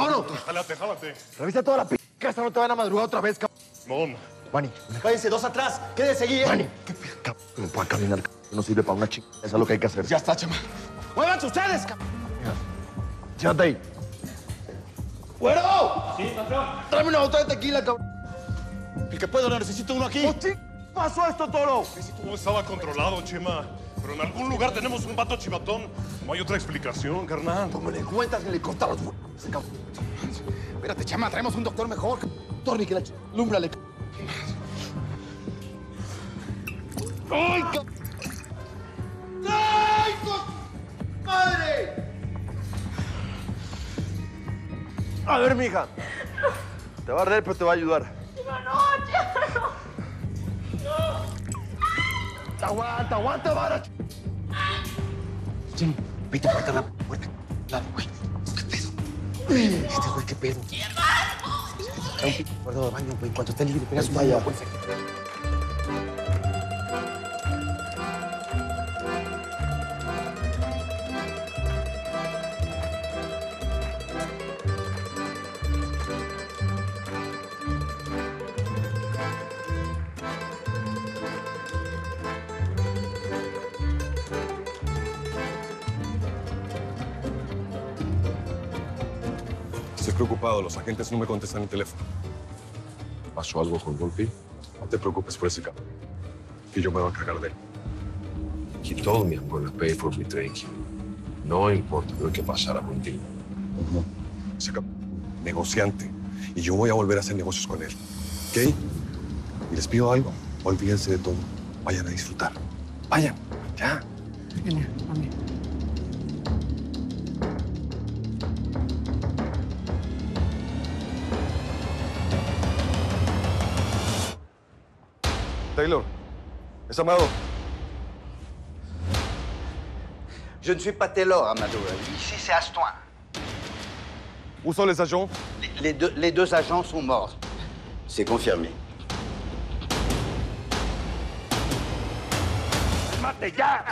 Toro. Jálate. Revisa toda la casa, no te van a madrugar otra vez, cabrón. Simón. Manny, Váyanse, dos atrás. Quédense seguir. Manny. ¿Qué pedo, cabrón? No puede caminar, cabrón. No sirve para una chica. Eso es lo que hay que hacer. Ya está, chama. ¡Muévanse ustedes, cabrón! Siéntate ahí. ¡Güero! Sí, patrón. Tráeme una botella de tequila, cabrón. El que puedo, no necesito uno aquí. ¿Qué pasó esto, Toro? Todo estaba controlado, Chema. Pero en algún lugar tenemos un vato chivatón. No hay otra explicación, carnal. Como le cuentas que le corta los huevos, cabrón. Espérate, chama, traemos un doctor mejor. Torni, que la lúmbrale. ¡Ay, cabrón! ¡Ay, madre! A ver, mija. Te va a arder, pero te va a ayudar. Aguanta, vara. Jenny, vete a cortar la puerta. Claro, güey. ¿Qué pedo? Este güey, ¿qué pedo? Está un pinche cuarto de baño, güey. En cuanto esté libre, pegas un baño. Estoy preocupado. Los agentes no me contestan el teléfono. ¿Pasó algo con Volpi? No te preocupes por ese cabrón. Que yo me voy a cargar de él. He told me I'm going to pay for my drinking. No importa lo que pasara contigo. Ese cabrón, negociante. Y yo voy a volver a hacer negocios con él. ¿Ok? Y les pido algo. Olvídense de todo. Vayan a disfrutar. Vayan. Ya. Taylor, es Amado. Je ne suis pas Taylor, Amado. Ici, c'est Astoin. Où sont les agents? Les deux agents sont morts. C'est confirmé. ¡Mate ya!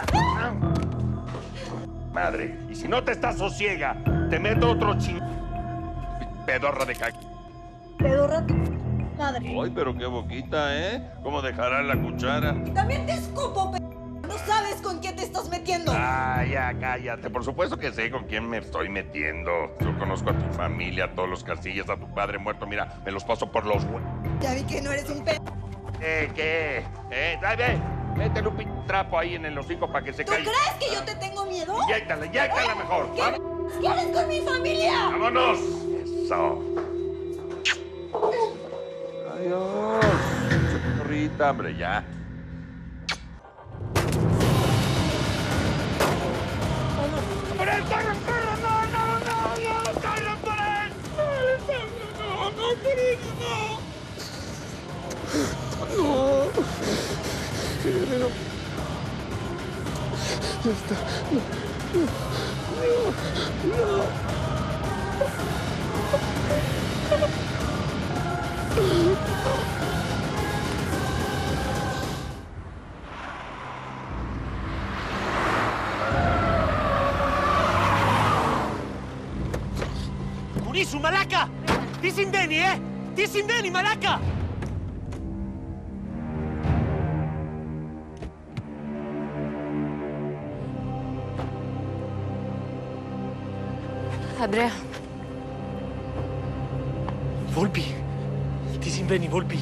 Madre, y si no te estás sosiega, te meto otro pedorra de caca. Pedorra tu madre. Ay, pero qué boquita, ¿eh? ¿Cómo dejará la cuchara? También te escupo, No sabes con quién te estás metiendo. Ah, ya, cállate. Por supuesto que sé con quién me estoy metiendo. Yo conozco a tu familia, a todos los Castillas, a tu padre muerto. Mira, me los paso por los Ya vi que no eres un ¿Qué? Ve, métele un trapo ahí en el hocico para que se ¿Tú caiga. crees que yo te tengo miedo? Inyéctala mejor. ¿Qué quieres con mi familia? ¡Vámonos! Eso. Adiós. Rita, hombre, ya. ¡Por él, corre! ¡No, corre por él! ¡No, por él, no! Kurisu, Malaka! Tisindeni, eh? Tisindeni, Malaka! Andrea. Volpi. Tisindeni, Volpi.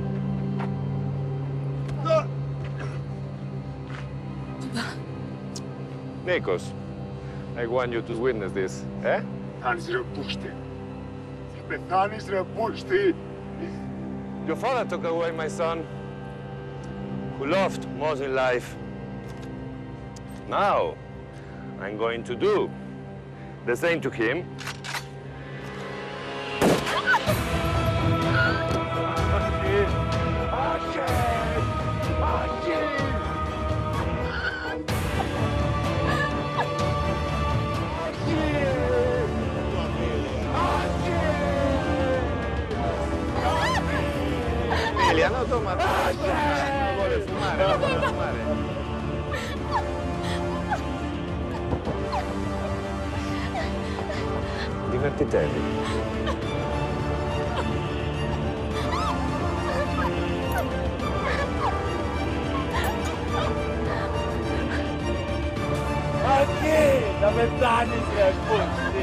Nikos, I want you to witness this, eh? Your father took away my son, who loved most in life. Now, I'm going to do the same to him. Emiliano, toma. No vuole fumare, no vuole fumare. Divertitevi. Ma chi? Da 20 anni si è così.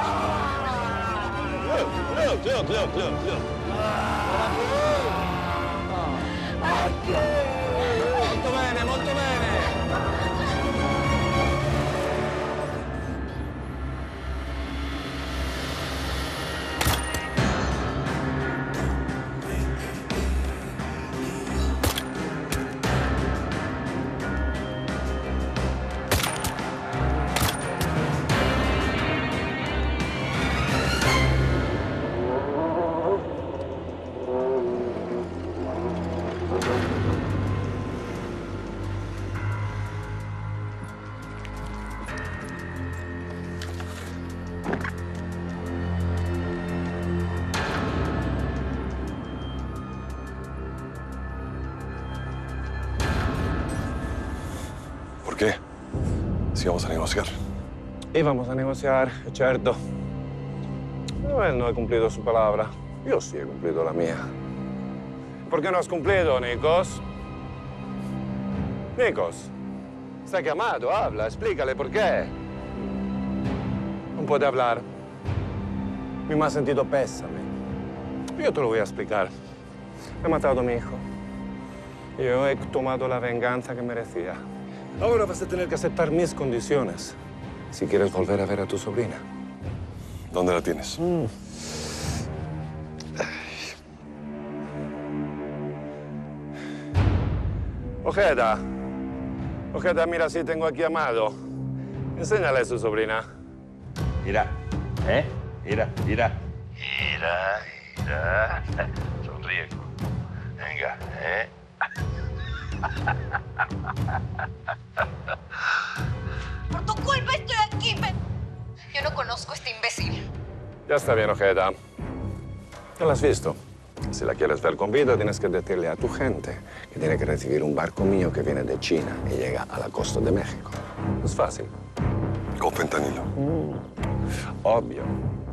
Molto bene, molto bene. ¿Por qué? Si vamos a negociar. Íbamos a negociar, es cierto. Pero él no ha cumplido su palabra. Yo sí he cumplido la mía. ¿Por qué no has cumplido, Nikos? Nikos, está llamado, habla, explícale por qué. No puede hablar. Me ha sentido pésame. Yo te lo voy a explicar. He matado a mi hijo. Yo he tomado la venganza que merecía. Ahora vas a tener que aceptar mis condiciones si quieres volver a ver a tu sobrina. ¿Dónde la tienes? Ojeda. Ojeda, mira, sí tengo aquí a Amado. Enséñale a su sobrina. Mira, ¿eh? Mira, mira. Mira, mira. Sonríe. Venga, ¿eh? Por tu culpa estoy aquí. Yo no conozco a este imbécil. Ya está bien, Ojeda. Ya la has visto. Si la quieres ver con vida, tienes que decirle a tu gente que tiene que recibir un barco mío que viene de China y llega a la costa de México. Es fácil. Con fentanilo. Obvio.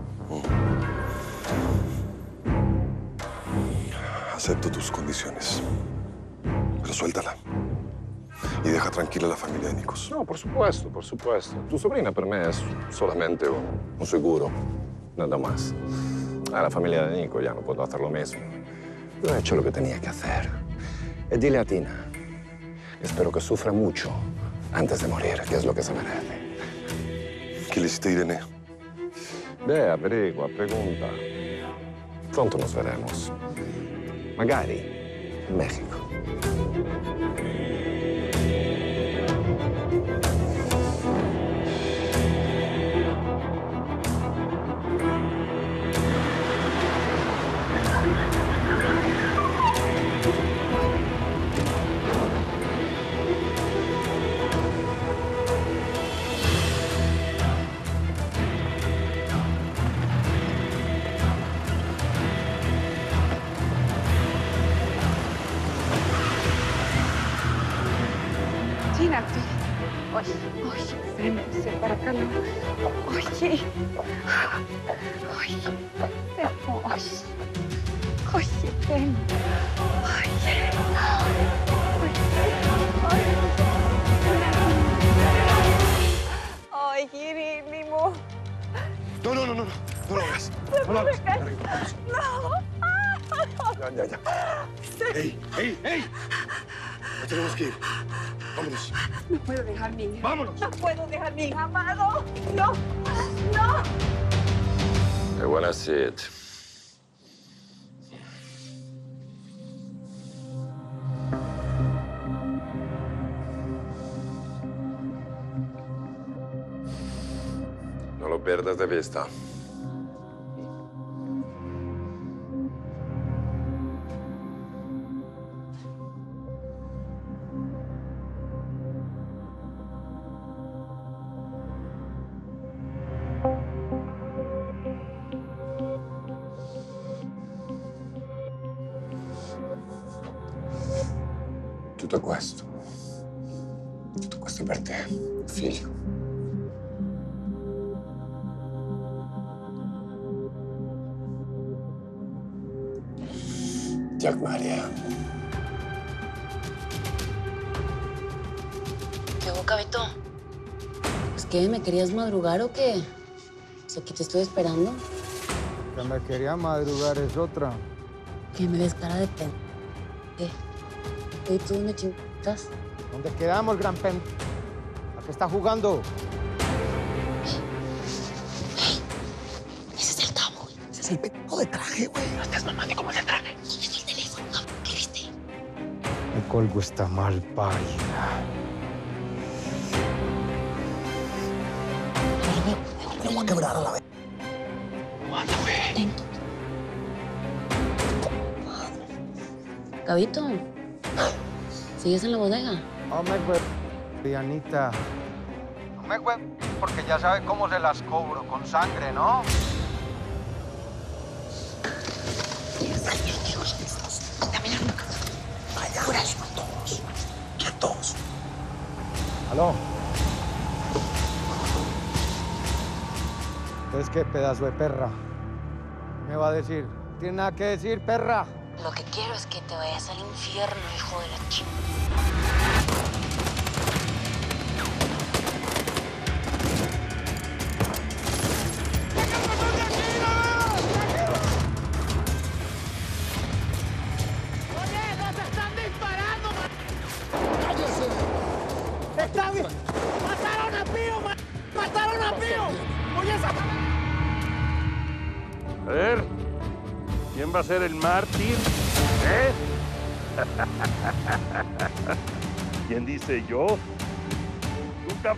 Acepto tus condiciones. Pero suéltala. Y deja tranquila a la familia de Nikos. No, por supuesto, por supuesto. Tu sobrina para mí es solamente un seguro, nada más. A la familia de Nico ya no puedo hacer lo mismo. Yo he hecho lo que tenía que hacer. Y dile a Tina, espero que sufra mucho antes de morir, que es lo que se merece. ¿Qué le hiciste a Irene? Ve, averigua, pregunta. Pronto nos veremos. Magari en México. Tina, oye, vénse para acá, no. Oye, oye, ven. Ay, queridísimo. No lo hagas. No lo hagas. Ya. ¡Ey! Ya tenemos que ir. Vámonos. No puedo dejar mi hija. ¡Vámonos! No puedo dejar mi hija, Amado. No. I wanna see it. No lo pierdas de vista. Tutto questo per te, figlio. Jack María. ¿Qué hubo, Cabito? ¿Pues qué? ¿Me querías madrugar o qué? Pues aquí te estoy esperando. Que me quería madrugar es otra. ¿Qué me ves cara de pen? ¿Qué? ¿Y tú dónde chingas? ¿Dónde quedamos, gran pen? ¿A qué está jugando? Ese es el cabo, güey. Ese es el pendejo de traje, güey. No estás mamando como ese traje. Es el teléfono, cabrón. ¿Qué viste? El colgo está mal pálida. Me voy a quebrar a la vez. Aguanta, güey. Cabito, ¿sigues en la bodega? No me güey, Dianita. No me güey, porque ya sabe cómo se las cobro, con sangre, ¿no? Vaya, quietos. Quietos. ¿Aló? ¿Entonces qué pedazo de perra? ¿Me va a decir? ¿Tiene nada que decir, perra? Lo que quiero es que te vayas al infierno, hijo de la chingada. ¡Está bien! ¡Mataron a Pío, man! ¡Mataron a Pío! ¡Oye, esa... A ver, ¿quién va a ser el mártir? ¿Eh? ¿Quién dice yo? Nunca.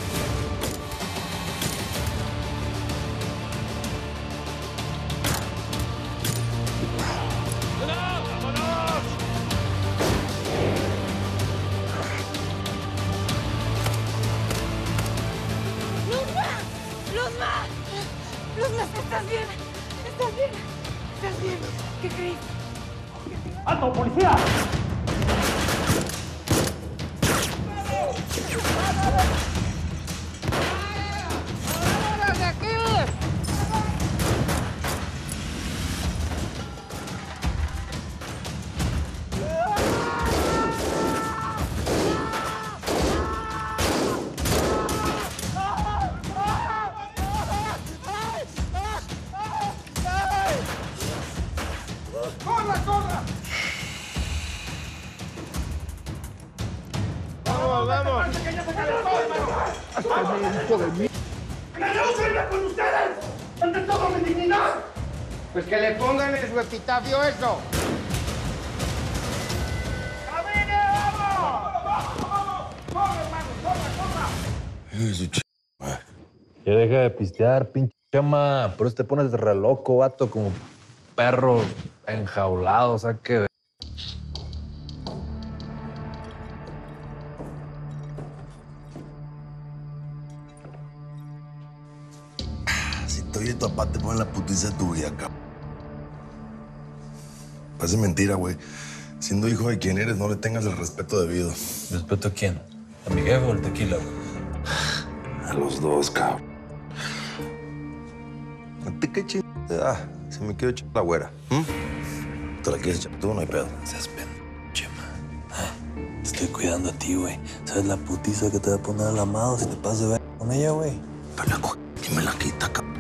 ¡Luzma! ¡Luzma, estás bien! ¿Estás bien? ¿Estás bien? ¿Qué crees? ¡Alto, policía! ¡Vámonos de aquí! ¡Corra, corra! ¡Vamos, vamos! ¡Que ya se calentó, hermano! ¡Que yo sirva con ustedes! ¡Ante todo mi dignidad! Pues que le pongan en su epitafio eso. ¡Camine, vamos! ¡Vamos! ¡Corre, hermano! ¡Corra, corra! Ya deja de pistear, pinche chama. Por eso te pones re loco, vato, como perro enjaulado, o sea que... Si te oye tu papá, te pone la putiza tuya, cabrón. Parece mentira, güey. Siendo hijo de quien eres, no le tengas el respeto debido. ¿Respeto a quién? ¿A mi jefe o al tequila, güey? A los dos, cabrón. ¿A ti qué chingada te da? Si me quiero echar la güera. ¿Te la quieres echar tú? No hay pedo. Seas chema. Te estoy cuidando a ti, güey. ¿Sabes la putiza que te va a poner al amado si te pasas de ver con ella, güey? Pero la coge y me la quita, cabrón.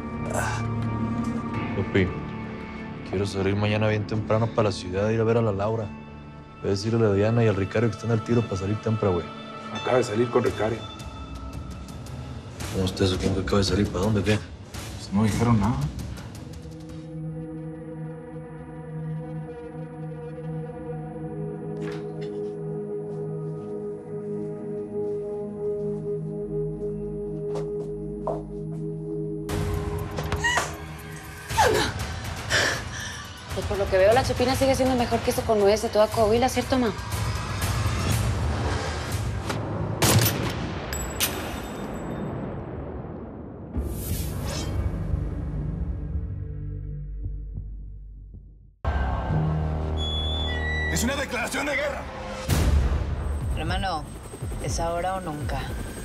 Papi, quiero salir mañana bien temprano para la ciudad e ir a ver a la Laura. Voy a decirle a la Diana y al Ricario que están al tiro para salir temprano, güey. Acaba de salir con Ricario. ¿Cómo está eso? ¿Quién acaba de salir? ¿Para dónde, qué? Pues no dijeron nada. Pues por lo que veo, la chupina sigue siendo mejor que eso con nueces de toda Coahuila, ¿cierto, ma? ¡Es una declaración de guerra! Hermano, es ahora o nunca.